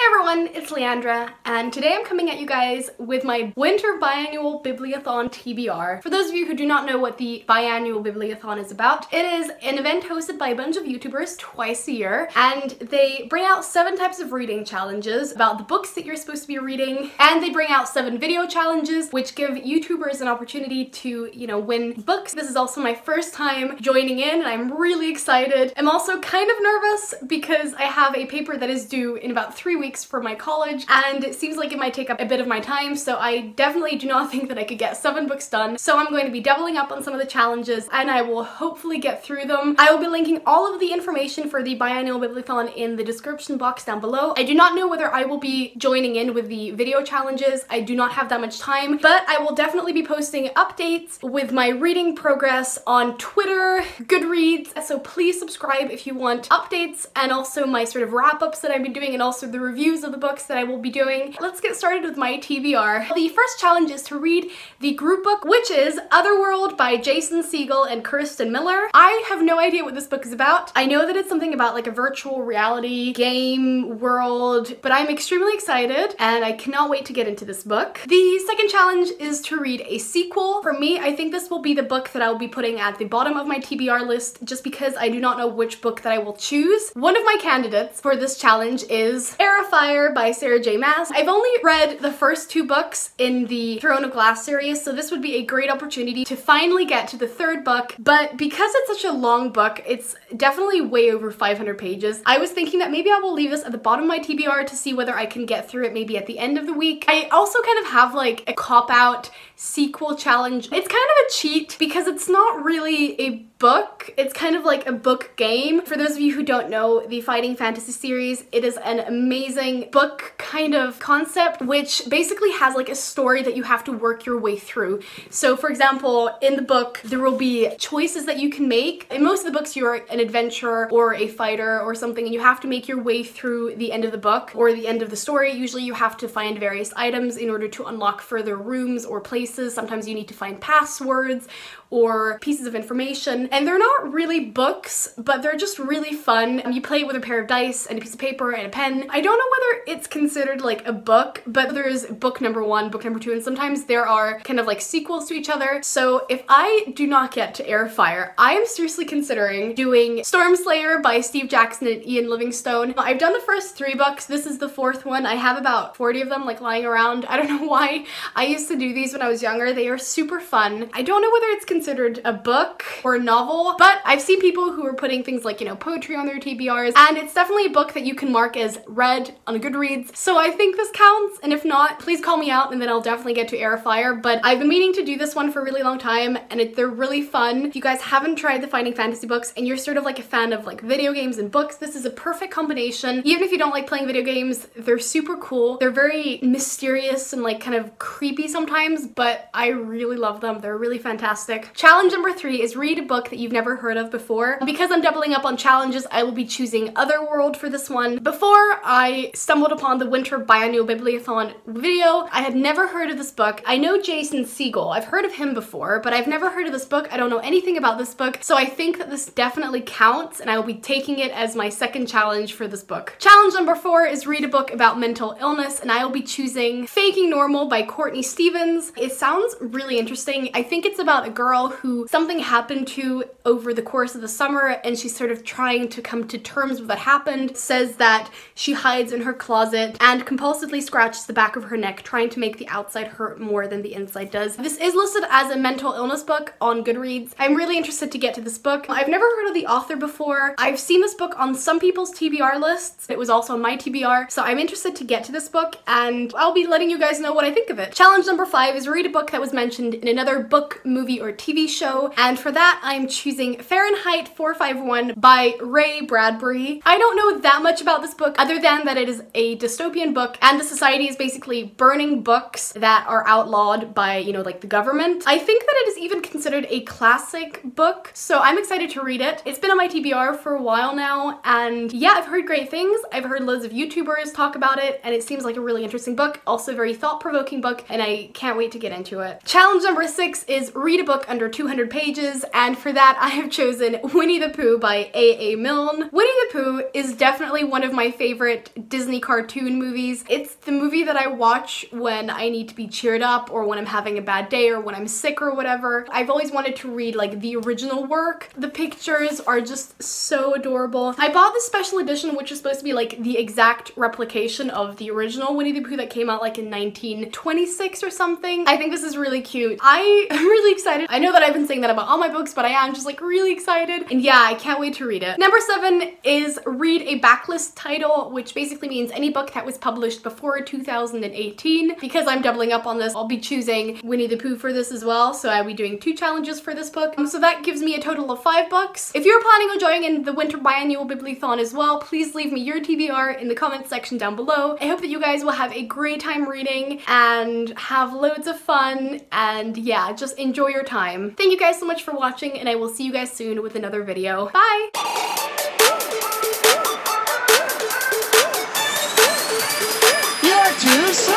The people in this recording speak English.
everyone, it's Leandra, and today I'm coming at you guys with my Winter Biannual Bibliothon TBR. For those of you who do not know what the Biannual Bibliothon is about, it is an event hosted by a bunch of YouTubers twice a year, and they bring out 7 types of reading challenges about the books that you're supposed to be reading, and they bring out 7 video challenges which give YouTubers an opportunity to, win books. This is also my first time joining in, and I'm really excited. I'm also kind of nervous because I have a paper that is due in about 3 weeks for my college, and it seems like it might take up a bit of my time, so I definitely do not think that I could get 7 books done. So I'm going to be doubling up on some of the challenges, and I will hopefully get through them. I will be linking all of the information for the Biannual Bibliothon in the description box down below. I do not know whether I will be joining in with the video challenges. I do not have that much time, but I will definitely be posting updates with my reading progress on Twitter, Goodreads, so please subscribe if you want updates and also my sort of wrap-ups that I've been doing and also the reviews of the books that I will be doing. Let's get started with my TBR. The first challenge is to read the group book, which is Otherworld by Jason Segel and Kirsten Miller. I have no idea what this book is about. I know that it's something about like a virtual reality game world, but I'm extremely excited and I cannot wait to get into this book. The second challenge is to read a sequel. For me, I think this will be the book that I will be putting at the bottom of my TBR list just because I do not know which book that I will choose. One of my candidates for this challenge is Heir of Fire by Sarah J Maas. I've only read the first 2 books in the Throne of Glass series, so this would be a great opportunity to finally get to the 3rd book, but because it's such a long book, it's definitely way over 500 pages. I was thinking that maybe I will leave this at the bottom of my TBR to see whether I can get through it maybe at the end of the week. I also kind of have like a cop-out sequel challenge. It's kind of a cheat because it's not really a book. It's kind of like a book game. For those of you who don't know the Fighting Fantasy series, it is an amazing book kind of concept which basically has like a story that you have to work your way through. So for example, in the book there will be choices that you can make. In most of the books you're an adventurer or a fighter or something and you have to make your way through the end of the book or the end of the story. Usually you have to find various items in order to unlock further rooms or places. Sometimes you need to find passwords or pieces of information, and they're not really books, but they're just really fun. You play it with a pair of dice and a piece of paper and a pen. I don't know whether it's considered like a book, but there's book number 1, book number 2, and sometimes there are kind of like sequels to each other. So if I do not get to Heir of Fire, I am seriously considering doing Stormslayer by Steve Jackson and Ian Livingstone. I've done the first 3 books. This is the 4th one. I have about 40 of them like lying around. I don't know why. I used to do these when I was younger. They are super fun. I don't know whether it's considered a book or a novel, but I've seen people who are putting things like, poetry on their TBRs, and it's definitely a book that you can mark as read on Goodreads. So I think this counts, and if not, please call me out and then I'll definitely get to Heir of Fire. But I've been meaning to do this one for a really long time, and they're really fun. If you guys haven't tried the Fighting Fantasy books and you're sort of like a fan of like video games and books, this is a perfect combination. Even if you don't like playing video games, they're super cool. They're very mysterious and like kind of creepy sometimes, but I really love them. They're really fantastic. Challenge number 3 is read a book that you've never heard of before. Because I'm doubling up on challenges, I will be choosing Otherworld for this one. Before I stumbled upon the Winter Biannual Bibliothon video, I had never heard of this book. I know Jason Segel. I've heard of him before, but I've never heard of this book. I don't know anything about this book, so I think that this definitely counts, and I will be taking it as my 2nd challenge for this book. Challenge number 4 is read a book about mental illness, and I will be choosing Faking Normal by Courtney Stevens. It sounds really interesting. I think it's about a girl who something happened to over the course of the summer, and she's sort of trying to come to terms with what happened. Says that she hides in her closet and compulsively scratches the back of her neck, trying to make the outside hurt more than the inside does. This is listed as a mental illness book on Goodreads. I'm really interested to get to this book. I've never heard of the author before. I've seen this book on some people's TBR lists. It was also on my TBR, so I'm interested to get to this book, and I'll be letting you guys know what I think of it. Challenge number 5 is read a book that was mentioned in another book, movie, or TV show, and for that I'm choosing Fahrenheit 451 by Ray Bradbury. I don't know that much about this book other than that it is a dystopian book, and the society is basically burning books that are outlawed by, like the government. I think that it is even considered a classic book, so I'm excited to read it. It's been on my TBR for a while now, and yeah, I've heard great things. I've heard loads of YouTubers talk about it, and it seems like a really interesting book, also a very thought-provoking book, and I can't wait to get into it. Challenge number 6 is read a book under 200 pages, and for that, I have chosen Winnie the Pooh by A.A. Milne. Winnie the Pooh is definitely one of my favorite Disney cartoon movies. It's the movie that I watch when I need to be cheered up or when I'm having a bad day or when I'm sick or whatever. I've always wanted to read like the original work. The pictures are just so adorable. I bought the special edition, which is supposed to be like the exact replication of the original Winnie the Pooh that came out like in 1926 or something. I think this is really cute. I am really excited. I know that I've been saying that about all my books, but I am just like really excited. And yeah, I can't wait to read it. Number 7 is read a backlist title, which basically means any book that was published before 2018. Because I'm doubling up on this, I'll be choosing Winnie the Pooh for this as well. So I'll be doing 2 challenges for this book. So that gives me a total of 5 books. If you're planning on joining in the Winter Biannual Bibliothon as well, please leave me your TBR in the comments section down below. I hope that you guys will have a great time reading and have loads of fun, and yeah, just enjoy your time. Thank you guys so much for watching, and I will see you guys soon with another video. Bye! You're too slow!